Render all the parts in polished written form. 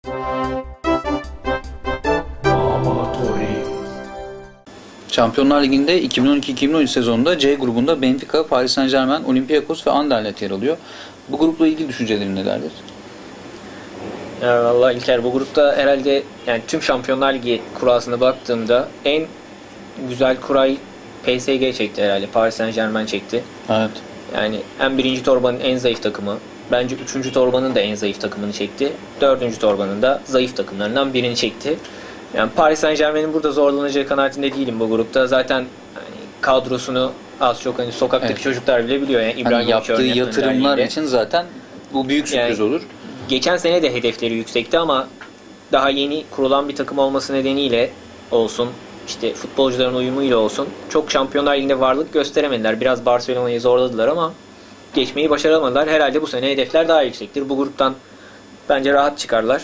Şampiyonlar Ligi'nde 2012-2013 sezonunda C grubunda Benfica, Paris Saint-Germain, Olympiakos ve Anderlecht yer alıyor. Bu grupla ilgili düşüncelerin nelerdir? Vallahi İlker, bu grupta herhalde yani tüm Şampiyonlar Ligi kurasına baktığımda en güzel kurayı PSG çekti herhalde. Paris Saint-Germain çekti. Evet. Yani hem birinci torbanın en zayıf takımı, bence üçüncü torbanın da en zayıf takımını çekti. Dördüncü torbanın da zayıf takımlarından birini çekti. Yani Paris Saint-Germain'in burada zorlanacağı kanaatinde değilim bu grupta. Zaten hani kadrosunu az çok hani sokaktaki çocuklar bile biliyor. Yani Hani yaptığı yatırımlar için zaten bu büyük sürpriz olur. Geçen sene de hedefleri yüksekti ama daha yeni kurulan bir takım olması nedeniyle olsun, işte futbolcuların uyumuyla olsun çok Şampiyonlar Ligi'nde varlık gösteremediler. Biraz Barcelona'yı zorladılar ama geçmeyi başaramadılar. Herhalde bu sene hedefler daha yüksektir. Bu gruptan bence rahat çıkarlar.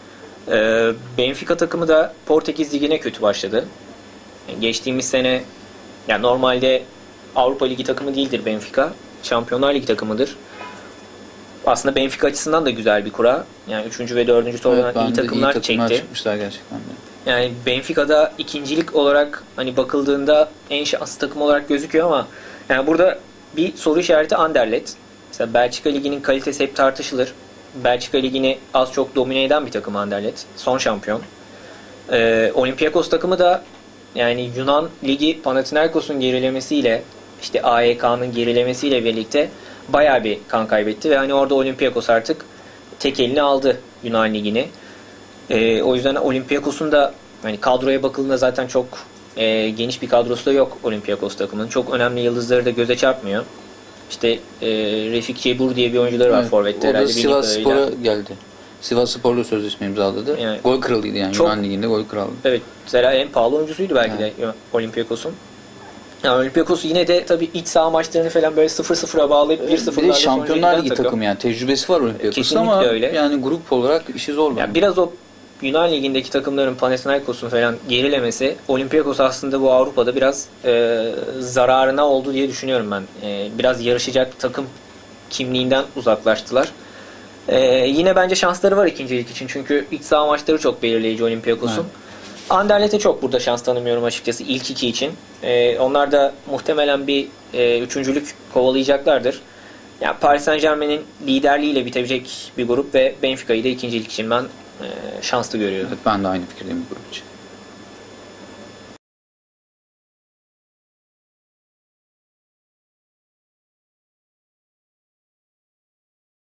Benfica takımı da Portekiz Ligi'ne kötü başladı. Geçtiğimiz sene yani normalde Avrupa Ligi takımı değildir Benfica. Şampiyonlar Ligi takımıdır. Aslında Benfica açısından da güzel bir kura. Yani 3. ve 4. turdan iyi takımlar çekti. Çıkmışlar gerçekten de. Yani Benfica'da ikincilik olarak hani bakıldığında en şanslı takım olarak gözüküyor ama yani burada bir soru işareti Anderlecht. Mesela Belçika Ligi'nin kalitesi hep tartışılır. Belçika Ligi'ni az çok domine eden bir takım Anderlecht. Son şampiyon. Olympiakos takımı da yani Yunan Ligi Panathinaikos'un gerilemesiyle işte AEK'nın gerilemesiyle birlikte bayağı bir kan kaybetti ve hani orada Olympiakos artık tek elini aldı Yunan Ligi'ni. O yüzden Olympiakos'un da hani kadroya bakıldığında zaten çok geniş bir kadrosu da yok Olympiakos takımının. Çok önemli yıldızları da göze çarpmıyor. İşte Refik Cebur diye bir oyuncuları var forvette. O da Sivas Spor'a geldi. Sivas Spor'la sözleşme imzaladı. Yani, gol kralıydı yani çok, Yunan Ligi'nde gol kralı. Evet. Mesela en pahalı oyuncusuydu belki de Olympiakos'un. Yani Olympiakos yine de tabii iç saha maçlarını falan böyle 0-0'a bağlayıp 1-0'larla bir de Şampiyonlar Ligi takım yani tecrübesi var Olympiakos'un ama öyle. Yani grup olarak işi zor. Yani biraz o Yunan Ligi'ndeki takımların Panathinaikos'un falan gerilemesi Olympiakos aslında bu Avrupa'da biraz zararına oldu diye düşünüyorum ben. Biraz yarışacak takım kimliğinden uzaklaştılar. Yine bence şansları var ikincilik için çünkü iç saha maçları çok belirleyici Olympiakos'un. Evet. Anderlecht'e çok burada şans tanımıyorum açıkçası ilk iki için. Onlar da muhtemelen bir üçüncülük kovalayacaklardır. Yani Paris Saint-Germain'in liderliğiyle bitebilecek bir grup ve Benfica'yı da ikincilik için ben şanslı görüyorum. Evet, ben de aynı fikirdeyim bu grup için.